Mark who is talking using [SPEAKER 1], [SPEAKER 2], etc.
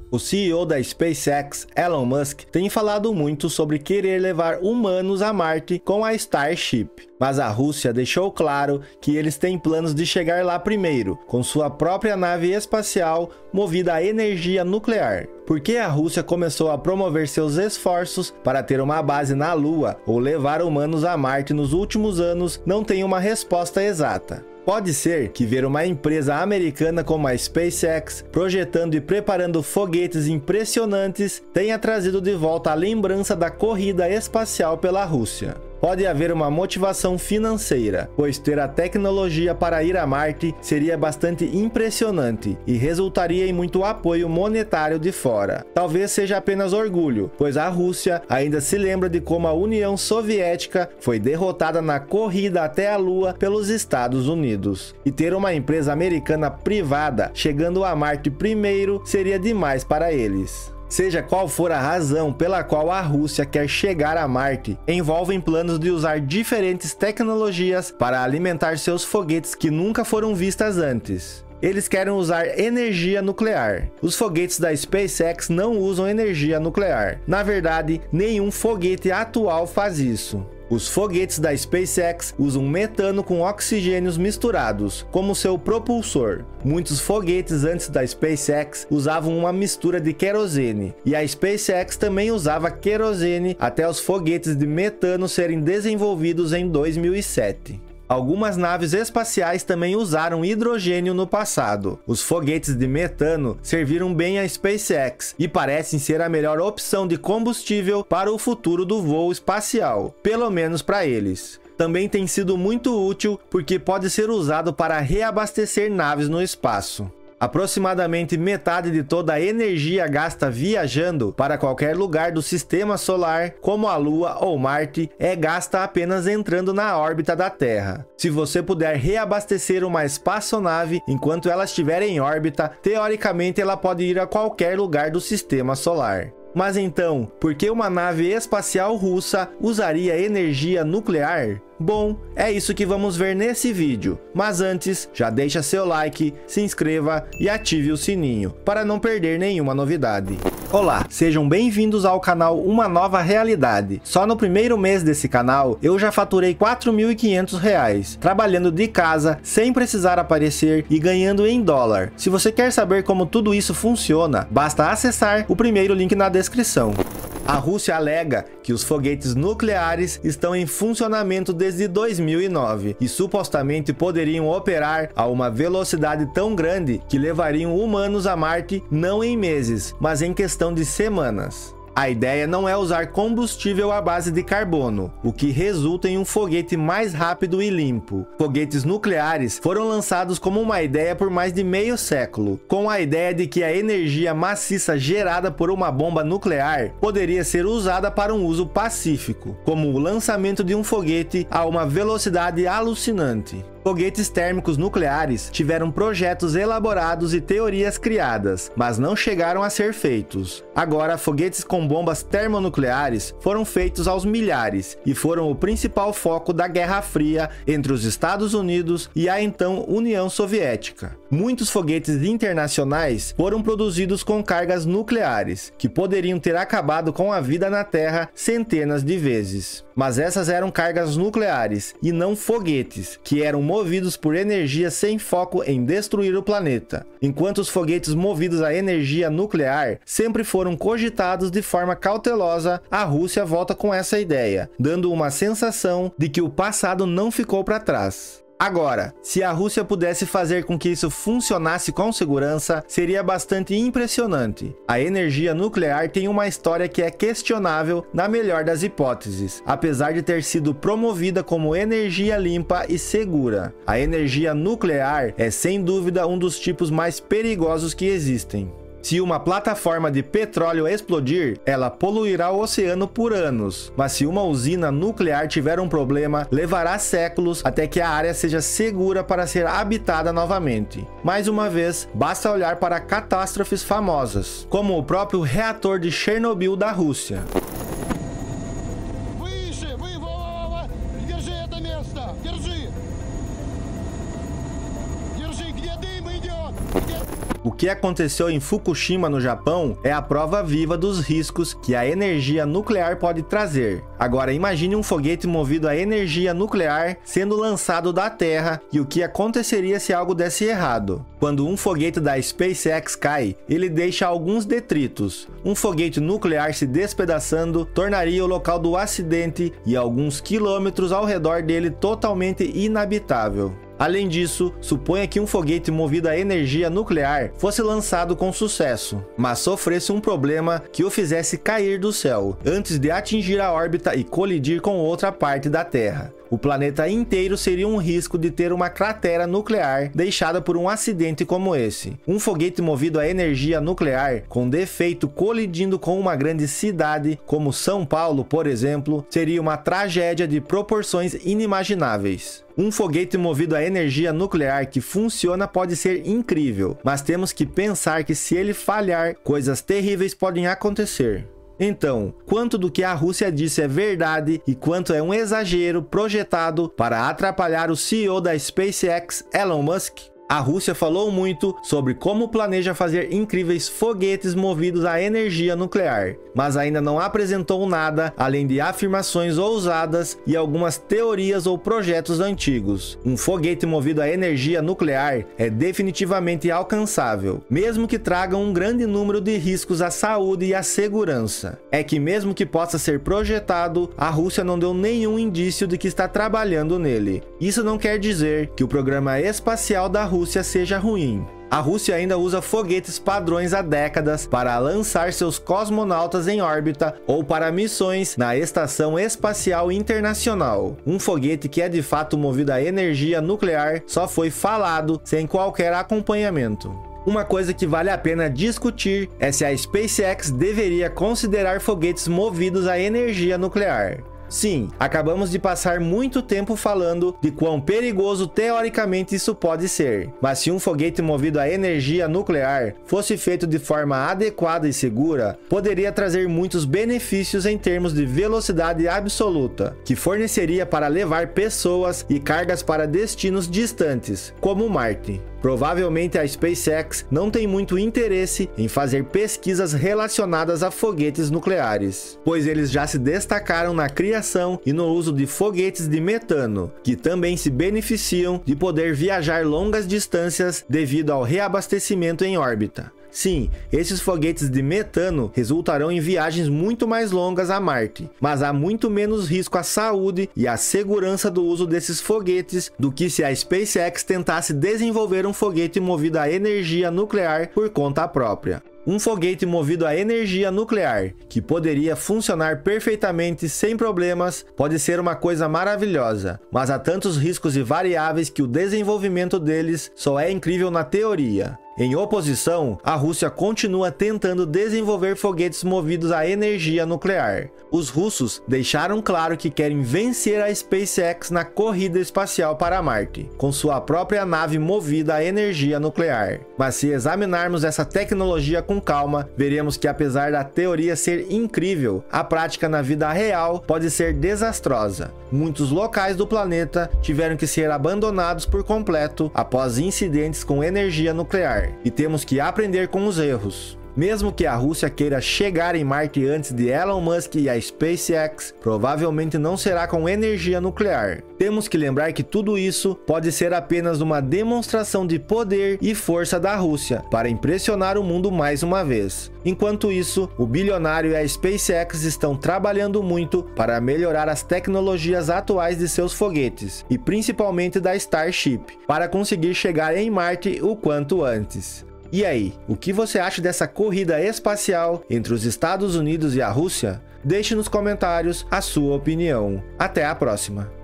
[SPEAKER 1] O CEO da SpaceX, Elon Musk, tem falado muito sobre querer levar humanos a Marte com a Starship. Mas a Rússia deixou claro que eles têm planos de chegar lá primeiro, com sua própria nave espacial movida a energia nuclear. Por que a Rússia começou a promover seus esforços para ter uma base na Lua ou levar humanos a Marte nos últimos anos não tem uma resposta exata. Pode ser que ver uma empresa americana como a SpaceX projetando e preparando foguetes impressionantes tenha trazido de volta a lembrança da corrida espacial pela Rússia. Pode haver uma motivação financeira, pois ter a tecnologia para ir a Marte seria bastante impressionante e resultaria em muito apoio monetário de fora. Talvez seja apenas orgulho, pois a Rússia ainda se lembra de como a União Soviética foi derrotada na corrida até a Lua pelos Estados Unidos. E ter uma empresa americana privada chegando a Marte primeiro seria demais para eles. Seja qual for a razão pela qual a Rússia quer chegar a Marte, envolvem planos de usar diferentes tecnologias para alimentar seus foguetes que nunca foram vistas antes. Eles querem usar energia nuclear. Os foguetes da SpaceX não usam energia nuclear. Na verdade, nenhum foguete atual faz isso. Os foguetes da SpaceX usam metano com oxigênios misturados, como seu propulsor. Muitos foguetes antes da SpaceX usavam uma mistura de querosene, e a SpaceX também usava querosene até os foguetes de metano serem desenvolvidos em 2007. Algumas naves espaciais também usaram hidrogênio no passado. Os foguetes de metano serviram bem à SpaceX e parecem ser a melhor opção de combustível para o futuro do voo espacial, pelo menos para eles. Também tem sido muito útil porque pode ser usado para reabastecer naves no espaço. Aproximadamente metade de toda a energia gasta viajando para qualquer lugar do sistema solar, como a Lua ou Marte, é gasta apenas entrando na órbita da Terra. Se você puder reabastecer uma espaçonave enquanto ela estiver em órbita, teoricamente ela pode ir a qualquer lugar do sistema solar. Mas então, por que uma nave espacial russa usaria energia nuclear? Bom, é isso que vamos ver nesse vídeo, mas antes, já deixa seu like, se inscreva e ative o sininho, para não perder nenhuma novidade. Olá, sejam bem-vindos ao canal Uma Nova Realidade. Só no primeiro mês desse canal, eu já faturei R$ 4.500, trabalhando de casa, sem precisar aparecer e ganhando em dólar. Se você quer saber como tudo isso funciona, basta acessar o primeiro link na descrição. A Rússia alega que os foguetes nucleares estão em funcionamento desde 2009 e supostamente poderiam operar a uma velocidade tão grande que levariam humanos a Marte não em meses, mas em questão de semanas. A ideia não é usar combustível à base de carbono, o que resulta em um foguete mais rápido e limpo. Foguetes nucleares foram lançados como uma ideia por mais de meio século, com a ideia de que a energia maciça gerada por uma bomba nuclear poderia ser usada para um uso pacífico, como o lançamento de um foguete a uma velocidade alucinante. Foguetes térmicos nucleares tiveram projetos elaborados e teorias criadas, mas não chegaram a ser feitos. Agora, foguetes com bombas termonucleares foram feitos aos milhares e foram o principal foco da Guerra Fria entre os Estados Unidos e a então União Soviética. Muitos foguetes internacionais foram produzidos com cargas nucleares, que poderiam ter acabado com a vida na Terra centenas de vezes. Mas essas eram cargas nucleares e não foguetes, que eram movidos por energia sem foco em destruir o planeta. Enquanto os foguetes movidos a energia nuclear sempre foram cogitados de forma cautelosa, a Rússia volta com essa ideia, dando uma sensação de que o passado não ficou para trás. Agora, se a Rússia pudesse fazer com que isso funcionasse com segurança, seria bastante impressionante. A energia nuclear tem uma história que é questionável na melhor das hipóteses, apesar de ter sido promovida como energia limpa e segura. A energia nuclear é sem dúvida um dos tipos mais perigosos que existem. Se uma plataforma de petróleo explodir, ela poluirá o oceano por anos, mas se uma usina nuclear tiver um problema, levará séculos até que a área seja segura para ser habitada novamente. Mais uma vez, basta olhar para catástrofes famosas, como o próprio reator de Chernobyl da Rússia. O que aconteceu em Fukushima, no Japão, é a prova viva dos riscos que a energia nuclear pode trazer. Agora imagine um foguete movido a energia nuclear sendo lançado da Terra e o que aconteceria se algo desse errado. Quando um foguete da SpaceX cai, ele deixa alguns detritos. Um foguete nuclear se despedaçando tornaria o local do acidente e alguns quilômetros ao redor dele totalmente inabitável. Além disso, suponha que um foguete movido a energia nuclear fosse lançado com sucesso, mas sofresse um problema que o fizesse cair do céu, antes de atingir a órbita e colidir com outra parte da Terra. O planeta inteiro seria um risco de ter uma cratera nuclear deixada por um acidente como esse. Um foguete movido a energia nuclear, com defeito colidindo com uma grande cidade, como São Paulo, por exemplo, seria uma tragédia de proporções inimagináveis. Um foguete movido a energia nuclear que funciona pode ser incrível, mas temos que pensar que se ele falhar, coisas terríveis podem acontecer. Então, quanto do que a Rússia disse é verdade e quanto é um exagero projetado para atrapalhar o CEO da SpaceX, Elon Musk? A Rússia falou muito sobre como planeja fazer incríveis foguetes movidos a energia nuclear, mas ainda não apresentou nada além de afirmações ousadas e algumas teorias ou projetos antigos. Um foguete movido a energia nuclear é definitivamente alcançável, mesmo que traga um grande número de riscos à saúde e à segurança. É que mesmo que possa ser projetado, a Rússia não deu nenhum indício de que está trabalhando nele. Isso não quer dizer que o programa espacial da Rússia seja ruim. A Rússia ainda usa foguetes padrões há décadas para lançar seus cosmonautas em órbita ou para missões na Estação Espacial Internacional. Um foguete que é de fato movido a energia nuclear só foi falado sem qualquer acompanhamento. Uma coisa que vale a pena discutir é se a SpaceX deveria considerar foguetes movidos a energia nuclear. Sim, acabamos de passar muito tempo falando de quão perigoso teoricamente isso pode ser, mas se um foguete movido a energia nuclear fosse feito de forma adequada e segura, poderia trazer muitos benefícios em termos de velocidade absoluta, que forneceria para levar pessoas e cargas para destinos distantes, como Marte. Provavelmente a SpaceX não tem muito interesse em fazer pesquisas relacionadas a foguetes nucleares, pois eles já se destacaram na criação e no uso de foguetes de metano, que também se beneficiam de poder viajar longas distâncias devido ao reabastecimento em órbita. Sim, esses foguetes de metano resultarão em viagens muito mais longas a Marte, mas há muito menos risco à saúde e à segurança do uso desses foguetes do que se a SpaceX tentasse desenvolver um foguete movido a energia nuclear por conta própria. Um foguete movido a energia nuclear, que poderia funcionar perfeitamente sem problemas, pode ser uma coisa maravilhosa, mas há tantos riscos e variáveis que o desenvolvimento deles só é incrível na teoria. Em oposição, a Rússia continua tentando desenvolver foguetes movidos a energia nuclear. Os russos deixaram claro que querem vencer a SpaceX na corrida espacial para Marte, com sua própria nave movida a energia nuclear. Mas se examinarmos essa tecnologia com calma, veremos que apesar da teoria ser incrível, a prática na vida real pode ser desastrosa. Muitos locais do planeta tiveram que ser abandonados por completo após incidentes com energia nuclear, e temos que aprender com os erros. Mesmo que a Rússia queira chegar em Marte antes de Elon Musk e a SpaceX, provavelmente não será com energia nuclear. Temos que lembrar que tudo isso pode ser apenas uma demonstração de poder e força da Rússia para impressionar o mundo mais uma vez. Enquanto isso, o bilionário e a SpaceX estão trabalhando muito para melhorar as tecnologias atuais de seus foguetes, e principalmente da Starship, para conseguir chegar em Marte o quanto antes. E aí, o que você acha dessa corrida espacial entre os Estados Unidos e a Rússia? Deixe nos comentários a sua opinião. Até a próxima!